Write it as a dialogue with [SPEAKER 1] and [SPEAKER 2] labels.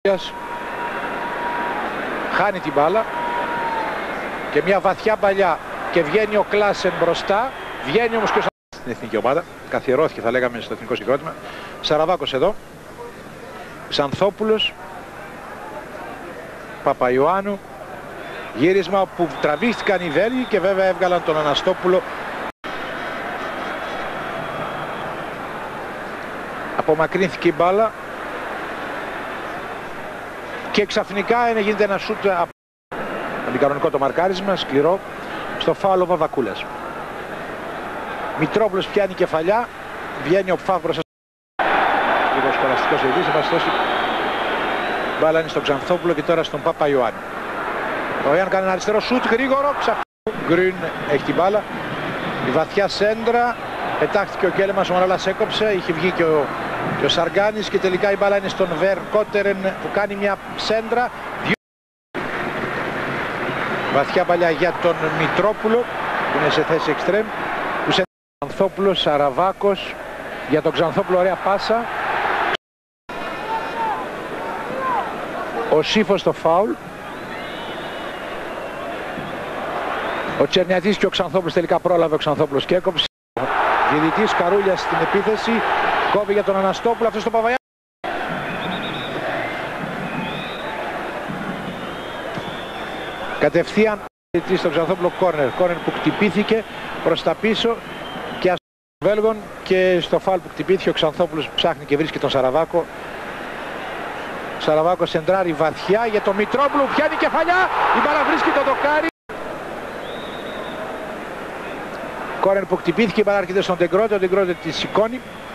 [SPEAKER 1] Χάνει την μπάλα και μια βαθιά παλιά και βγαίνει ο Κλάσεν μπροστά. Βγαίνει όμως και ο στην εθνική ομάδα. Καθιερώθηκε, θα λέγαμε, στο εθνικό συγκρότημα. Σαραβάκος εδώ. Ξανθόπουλος. Παπαϊωάννου. Γύρισμα που τραβήχτηκαν οι Βέλγοι και βέβαια έβγαλαν τον Αναστόπουλο. Απομακρύνθηκε η μπάλα και ξαφνικά γίνεται ένα σούτ από αντικανονικό το μαρκάρισμα, σκληρό, στο φάουλ ο Βαβακούλας. Μητρόπουλος πιάνει κεφαλιά, βγαίνει ο Πφάφ μπροστά. Λίγο σχολαστικός ειδής, μπάλα είναι στον Ξανθόπουλο και τώρα στον Παπαϊωάννη. Ο Ιαν κάνει ένα αριστερό σούτ γρήγορο, Γκριν έχει την μπάλα. Η βαθιά σέντρα, πετάχτηκε ο Κέλεμας, ο Μανόλας έκοψε, είχε βγει και ο Σαργκάνης και τελικά η μπάλα είναι στον Βερ Κότερεν που κάνει μια σέντρα. Βαθιά παλιά για τον Μητρόπουλο που είναι σε θέση εξτρέμ. Που σε Ξανθόπουλος, Σαραβάκος, για τον Ξανθόπουλο ωραία πάσα. Ο Σύφος στο φάουλ. Ο Τσερνιατής και ο Ξανθόπουλος τελικά πρόλαβε, ο Ξανθόπουλος και έκοψε. Διαιτητής Καρούλιας στην επίθεση, κόβει για τον Αναστόπουλο, αυτό στο Παπαγιάννη. Κατευθείαν διαιτητής στον Ξανθόπουλο, κόρνερ που χτυπήθηκε προς τα πίσω και των Βέλγων, και στο φάουλ που χτυπήθηκε ο Ξανθόπουλος ψάχνει και βρίσκει τον Σαραβάκο. Σαραβάκο σεντράρει βαθιά για τον Μητρόπουλο, πιάνει κεφαλιά, η μπάλα βρίσκει το δοκάρι. Κόρνερ που χτυπήθηκε, η μπάλα έρχεται στον Ντεγκρότε, ο Ντεγκρότε τη σηκώνει.